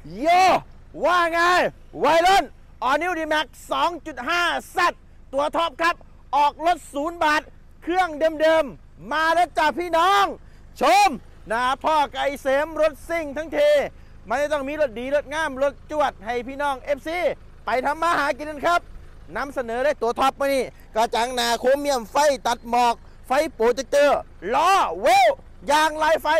โยว่าไงวัยรุ่นออนิวดีแม็ก 2.5 Z ตัวท็อปครับออกรถ0 บาทเครื่องเดิมๆมาแล้วจ้าพี่น้องชมนะพ่อไก่เสมรถซิ่งทั้งทีมันจะต้องมีรถดีรถงามรถจวดให้พี่น้อง FC ไปทำมาหากินกันครับนำเสนอได้ตัวท็อปมานี่กระจังหน้าโครเมียมไฟตัดหมอกไฟโปรเจคเตอร์ล้อเวลยางลายไฟ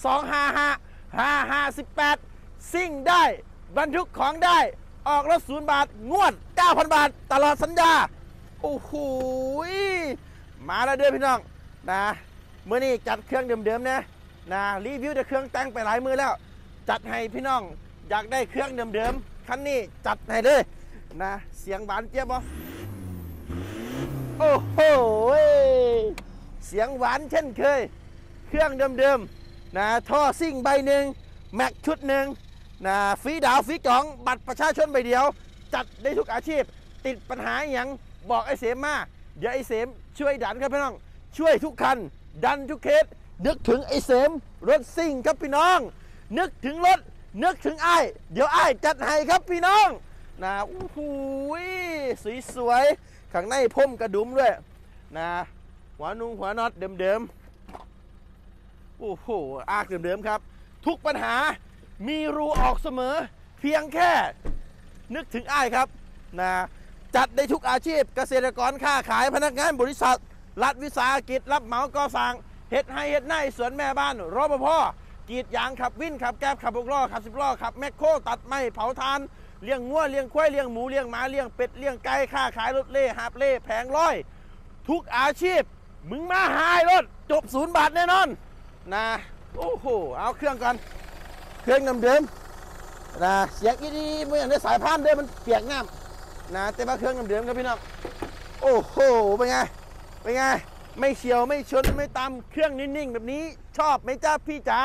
255 5518ซิ่งได้บรรทุกของได้ออกรถ0 บาทงวด 9,000 บาทตลอดสัญญาโอ้โหมาแล้วเด้อพี่น้องนะเมื่อนี้จัดเครื่องเดิมๆนะรีวิวแต่เครื่องแต่งไปหลายมือแล้วจัดให้พี่น้องอยากได้เครื่องเดิมๆคันนี้จัดให้เลยนะเสียงหวานเจี๊ยบบ่โอ้โหเสียงหวานเช่นเคยเครื่องเดิมๆนะท่อซิ่งใบหนึ่งแม็กชุดหนึ่งนะฟรีดาวฟรีจองบัตรประชาชนใบเดียวจัดได้ทุกอาชีพติดปัญหาอย่างบอกไอ้เสมมาเดี๋ยวไอ้เสมช่วยดันครับพี่น้องช่วยทุกคันดันทุกเคสนึกถึงไอ้เสมรถซิ่งครับพี่น้องนึกถึงรถนึกถึงไอ้เดี๋ยวไอ้จัดให้ครับพี่น้องนะโอ้โหสวยๆข้างในพ่มกระดุมด้วยนะหัวนุ่งหัวน็อตเดิมๆโอ้โหอากเดิมๆครับทุกปัญหามีรูออกเสมอเพียงแค่นึกถึงไอ้ครับนะจัดได้ทุกอาชีพเกษตรกรค้าขายพนักงานบริษัทรัฐวิสาหกิจรับเหมาก่อสร้างเฮ็ดให้เฮ็ดไร่สวนแม่บ้านรปภกรีดยางขับวินขับแก๊บขับ6 ล้อขับ10 ล้อขับแมคโครตัดไม้เผาถ่านเลี้ยงงัวเลี้ยงควายเลี้ยงหมูเลี้ยงหมาเลี้ยงเป็ดเลี้ยงไก่ค้าขายรถเล่หาบเล่แผงร้อยทุกอาชีพมึงมาหายรถจบ0 บาทแน่นอนนะโอ้โหเอาเครื่องก่อนเครื่องเดิมๆนะเสียงดีๆไม่อย่างได้สายพานเดิมมันเปียกน้ำนะแต่ว่าเครื่องเดิมๆครับพี่น้องโอ้โหเป็นไงไม่เฉียวไม่ชนไม่ตำเครื่องนิ่งๆแบบนี้ชอบไหมจ้าพี่จ๋า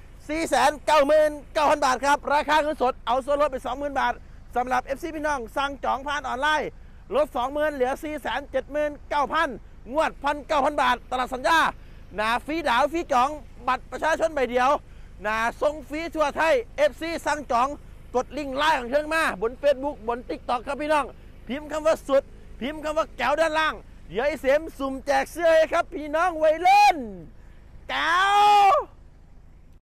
499,000 บาทครับราคาเงินสดเอาส่วนลดไป 20,000 บาทสำหรับ FC พี่น้องสั่งจองผ่านออนไลน์ลด 20,000 เหลือ 479,000 งวด 1,900 บาทตลอดสัญญานะฟรีดาวฟรีจองบัตรประชาชนใบเดียวนะส่งฟรีทั่วไทย FC สั่งจองกดลิงก์ไลน์ของเครื่องมาบน Facebook บน TikTok ครับพี่น้องพิมพ์คำว่าสุดพิมพ์คำว่าแก้วด้านล่างเดี๋ยวไอ้เสมสุ่มแจกเสื้อให้ครับพี่น้องวัยรุ่นแก้ว